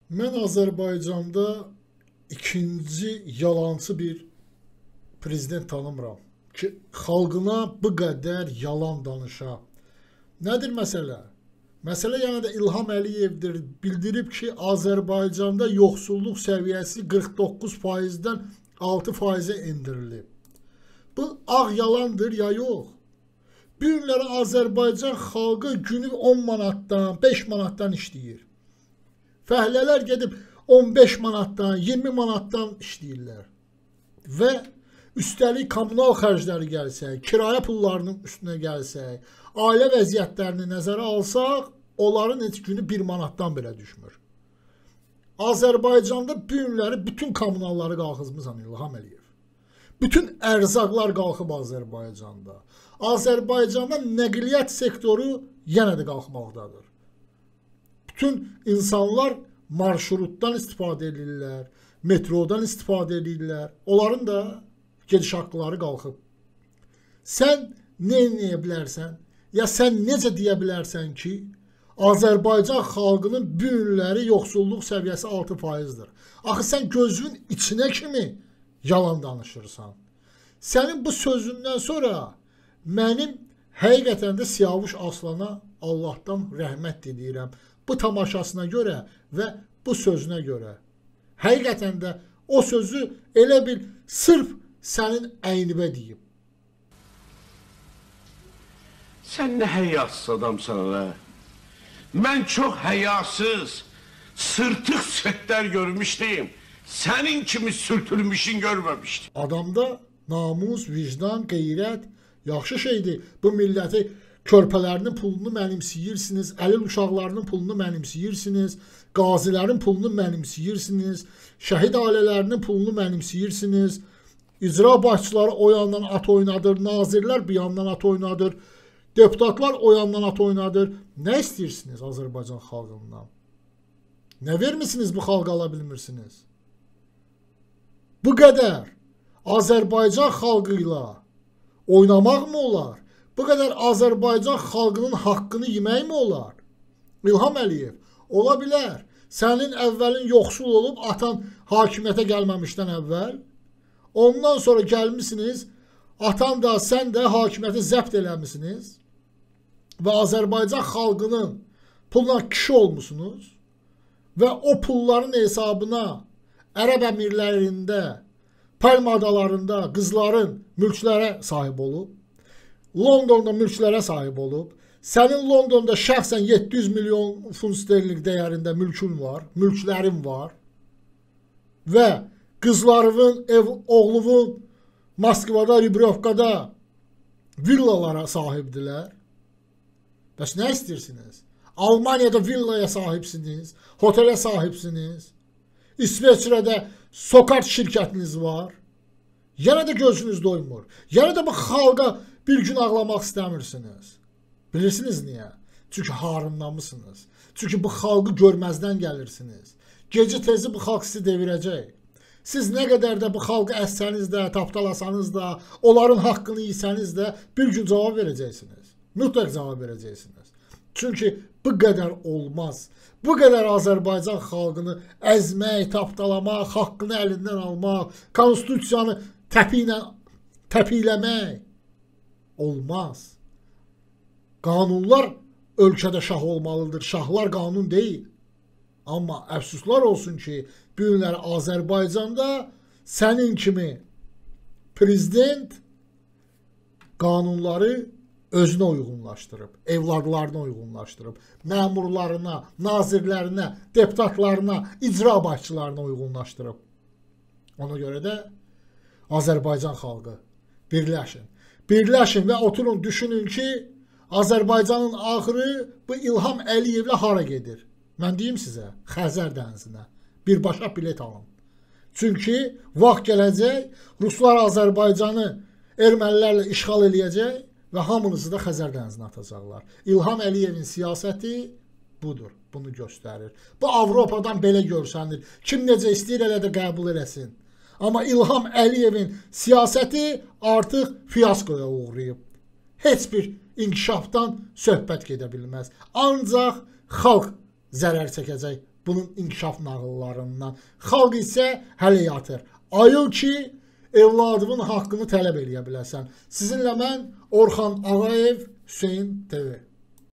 Mən Azərbaycanda ikinci yalancı bir prezident tanımıram ki, xalqına bu qədər yalan danışa. Nədir məsələ? Məsələ yenə də İlham Əliyevdir. Bildirib ki, Azərbaycanda yoxsulluq səviyyəsi 49%-dən 6%-ə endirilib. Bu ağ yalandır ya yox? Bu günləri Azərbaycan xalqı günü 10 manatdan, 5 manatdan işləyir. Fəhlələr gedib 15 manatdan, 20 manatdan işləyirlər. Və üstəlik kommunal xərcləri gəlsək, kirayə pullarının üstünə gəlsək, ailə vəziyyətlərini nəzərə alsaq, onların heç günü 1 manatdan belə düşmür. Azərbaycanda bu günləri bütün kommunalları qalxızmısan İlham Əliyev. Bütün ərzaqlar qalxıb Azərbaycanda. Azərbaycanda nəqliyyat sektoru yenə də qalxmaqdadır. Bütün insanlar marşrutdan istifadə edirlər, metrodan istifadə edirlər. Onların da gediş haqqları qalxıb. Sən nə edə bilərsən? Ya sən necə deyə bilərsən ki, Azərbaycan xalqının bu günləri yoxsulluq səviyyəsi 6%-dir. Axı sən gözünün içinə kimi yalan danışırsan. Sənin bu sözündən sonra mənim həqiqətən də Siyavuş Aslana Allahdan rəhmət diləyirəm. Bu tamaşasına görə və bu sözünə görə. Həqiqətən də o sözü elə bil sırf sənin əynibə deyib. Sən nə həyasız adamsan elə? Mən çox həyasız, sırtıq sətlər görmüşdüm. Sənin kimi sürtülmüşün görməmişdim. Adamda namus, vicdan, qeyrət yaxşı şeydir. Bu milləti körpələrinin pulunu mənimsiyirsiniz, əlil uşaqlarının pulunu mənimsiyirsiniz, qazilərin pulunu mənimsiyirsiniz, şəhid ailələrinin pulunu mənimsiyirsiniz, icra başçıları o yandan at oynadır, nazirlər bir yandan at oynadır, deputatlar o yandan at oynadır. Nə istəyirsiniz Azərbaycan xalqından? Nə vermisiniz bu xalqa ala bilmirsiniz? Bu qədər Azərbaycan xalqı ilə oynamaq mı olar? Bu qədər Azərbaycan xalqının haqqını yemək mi olar? İlham Əliyev, ola bilər. Sənin əvvəlin yoxsul olub atan hakimiyyətə gəlməmişdən əvvəl. Ondan sonra gəlmişsiniz, atan da, sən də hakimiyyəti zəbt eləmişsiniz. Və Azərbaycan xalqının puluna kişi olmuşsunuz. Və o pulların hesabına Ərəb əmirlərində, Palma adalarında qızların mülklərə sahib olub. Londonda mülklərə sahib olub. Sənin Londonda şəxsən 700 milyon funt sterling dəyərində mülkün var, mülklərin var. Və qızlarının, oğlunun Moskvada, Ribrovkada villalara sahibdilər. Bəs nə istəyirsiniz? Almaniyada villaya sahibsiniz, otelə sahibsiniz. İsveçrədə Sokart şirkətiniz var. Yenə də gözünüz doymur. Yenə də bu xalqa bir gün ağlamaq istəmirsiniz. Bilirsiniz niyə? Çünki harınlamısınız. Çünki bu xalqı görməzdən gəlirsiniz. Gecə tezi bu xalq sizi devirəcək. Siz nə qədər də bu xalqı əssəniz də, tapdalasanız da, onların haqqını yesəniz də bir gün cavab verəcəksiniz. Mütləq cavab verəcəksiniz. Çünki bu qədər olmaz. Bu qədər Azərbaycan xalqını əzmək, tapdalamaq, haqqını əlindən almaq, konstitusiyanı təpikləmək olmaz. Qanunlar ölkədə şah olmalıdır. Şahlar qanun deyil. Amma əfsuslar olsun ki, bu günləri Azərbaycanda sənin kimi prezident qanunları özünə uyğunlaşdırıb, evladlarına uyğunlaşdırıb, məmurlarına, nazirlərinə, deputatlarına, icra başçılarına uyğunlaşdırıb. Ona görə də Azərbaycan xalqı birləşin. Birləşin və oturun, düşünün ki, Azərbaycanın axırı bu İlham Əliyevlə hara gedir? Mən deyim sizə, Xəzər dənizinə birbaşa bilet alın. Çünki vaxt gələcək, Ruslar Azərbaycanı ermənilərlə işğal eləyəcək və hamınızı da Xəzər dənizinə atacaqlar. İlham Əliyevin siyasəti budur, bunu göstərir. Bu Avropadan belə görsənir. Kim necə istəyir elə də qəbul eləsin. Amma İlham Əliyevin siyasəti artıq fiyaskoya uğrayıb. Heç bir inkişafdan söhbət gedə bilməz. Ancaq xalq zərər çəkəcək bunun inkişaf nağıllarından. Xalq isə hələ yatır. Ayıl ki, evladının haqqını tələb eləyə biləsən. Sizinlə mən Orxan Ağayev, Hüseyn TV.